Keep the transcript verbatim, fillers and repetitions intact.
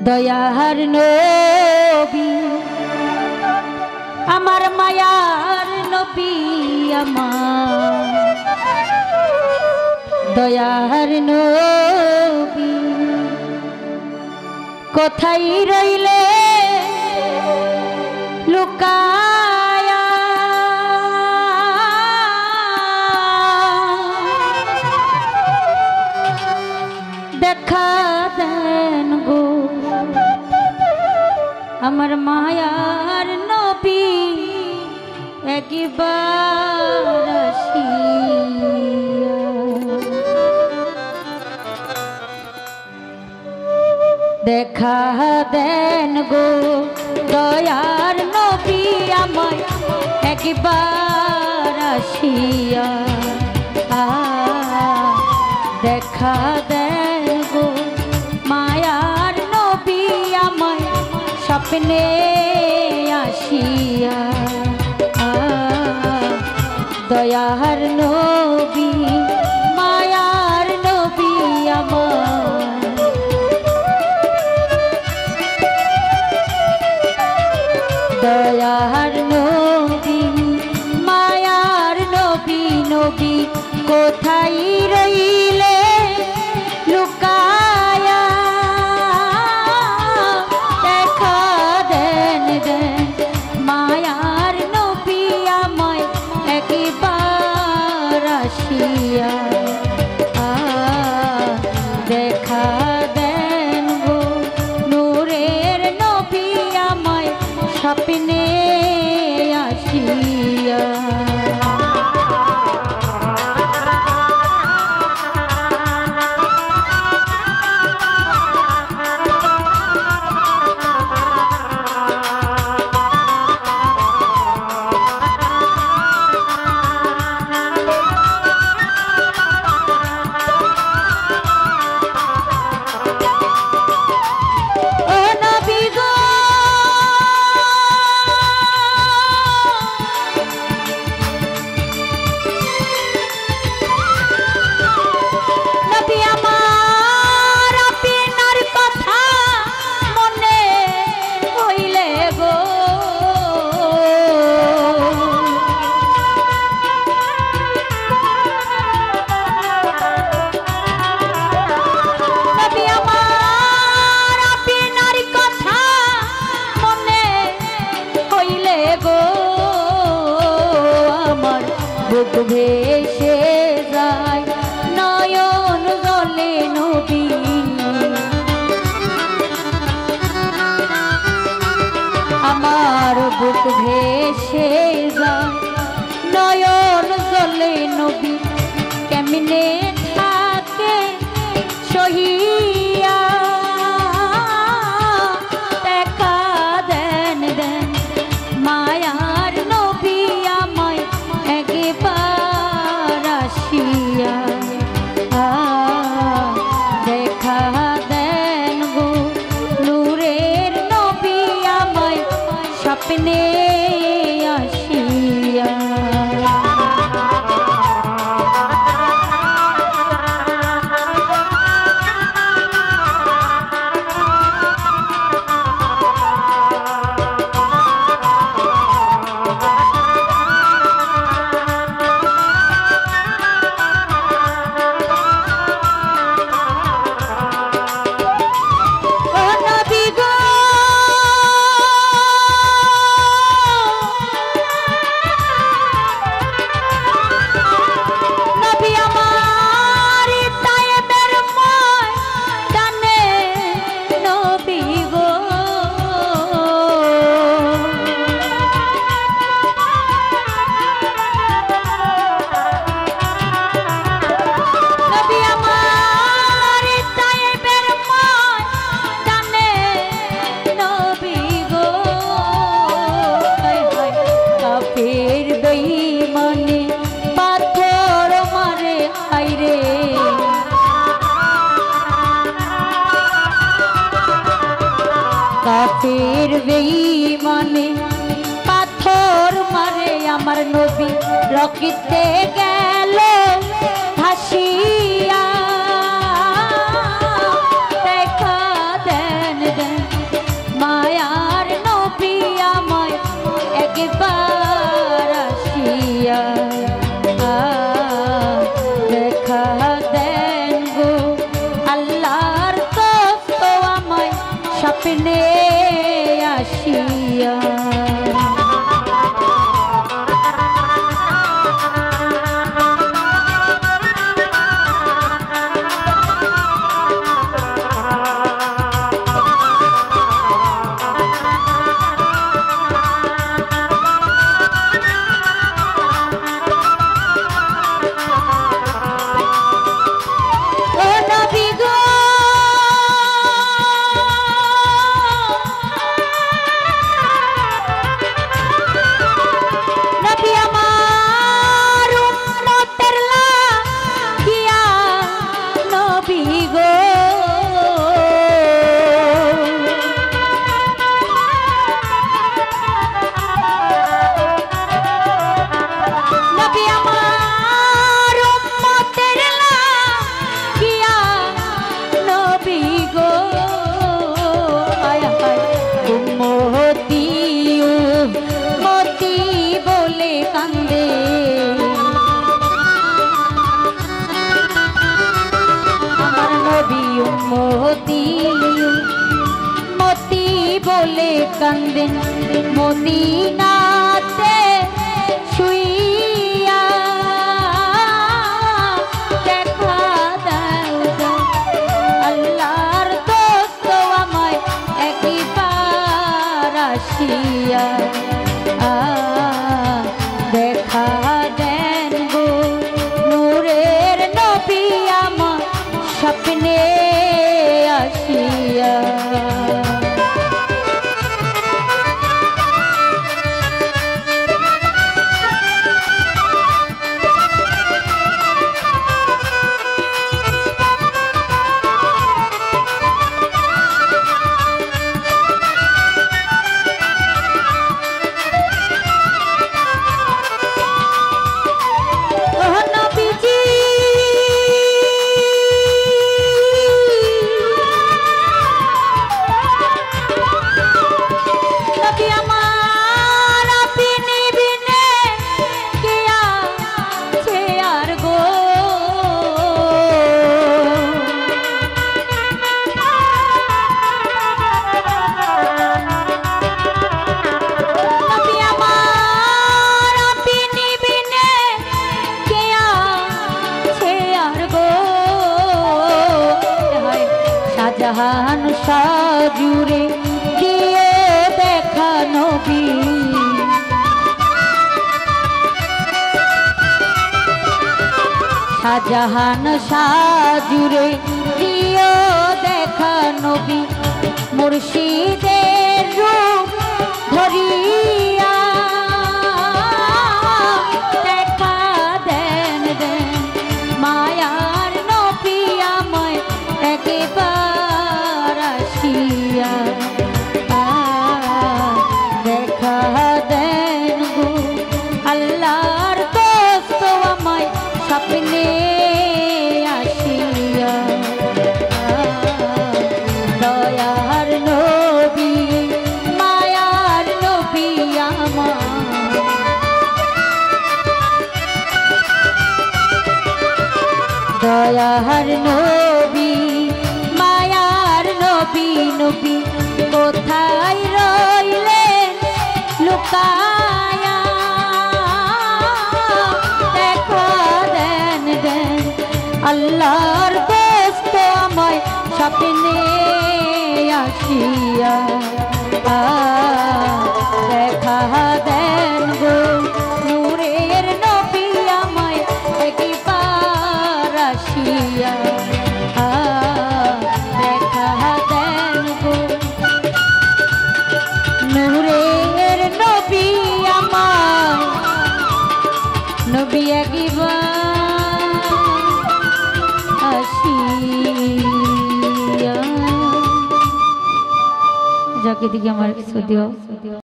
দয়ার নবী আমার মায়ার নবী আমার দয়ার নবী কোথায় রইলে লুকায়া দেখা দেন গো আমার মায়ার নবী একবার আসিয়া দেখা দেন গো দয়ার নবী আমায় একবার আসিয়া দেখা দেন গো মায়ার নবী আমায় স্বপ্নে আসিয়া দয়ার নবী মায়ার নবী আমার দয়ার নবী মায়ার নবী নবী কোথায় রইলে লুকায়া দেখা দেন দেন মায়ার নবী আমায় একবার আসিয়া দেখা দেন গো নূরের নবী আমায় স্বপ্নে আসিয়া বুক ভেসে যায় নয়ন জলে নবী আমার বুক ভেসে যায় নয়ন জলে নবী কেমনে থাকে সহিয়া দেখা দেন দেন মায়ার নবী আমায় একবার আসিয়া দেখা দেন গো নূরের নবী আমায় স্বপ্নে আসিয়া কাফের বেঈমানে পাথর মারে আমার নবী রকিতে গেল ভাসিয়া দেখা দেন দেন বলে কান্দেন মদিনাতে শুইয়া দেখা দাও গো আল্লাহর দোস্ত আমায় একবার আসিয়া দেখা দেন গো নূরের নবী আমার স্বপ্নে আসিয়া। জাহান সাজুরে দিয়ে দেখা নবী শাহজাহান সাজুরে দিয়ে দেখা নবী মুর্শিদের রূপ ধরিয়া দেখা দেন দেন মায়ার নবী আমায় একবার আসিয়া দেখা দেন গো আল্লাহর দোস্ত আমায় স্বপ্নে আসিয়া দয়ার নবী মায়ার নবী আমার দয়ার নবী মায়ার নবী নবী কোথায় রইলেন লুকায়া দেখা দেন দেন আল্লাহর দোস্ত আমায় স্বপ্নে আসিয়া দেখা দেন গো নূরের নবী আমায় একবার আসিয়া দেখা দেন গো নূরের নবী আমার নবী একবার আসিয়া যাকে দিকে আমার কিছু দিও।